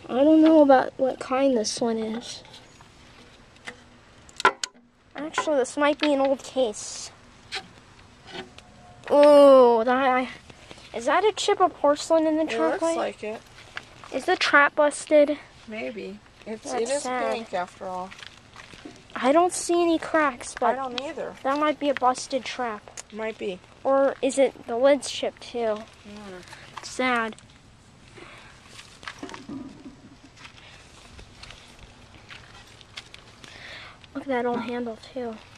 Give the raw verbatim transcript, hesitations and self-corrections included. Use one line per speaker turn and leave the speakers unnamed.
I don't know about what kind this one is. Actually, this might be an old case. Ooh, that, is that a chip of porcelain in the
It
trunk
looks
light?
like it.
Is the trap busted?
Maybe. It's,
That's
it is
sad.
pink after all.
I don't see any cracks, but
I don't either.
that might be a busted trap.
Might be.
Or is it the lid's chipped too?
Mm.
Sad. Look at that old handle too.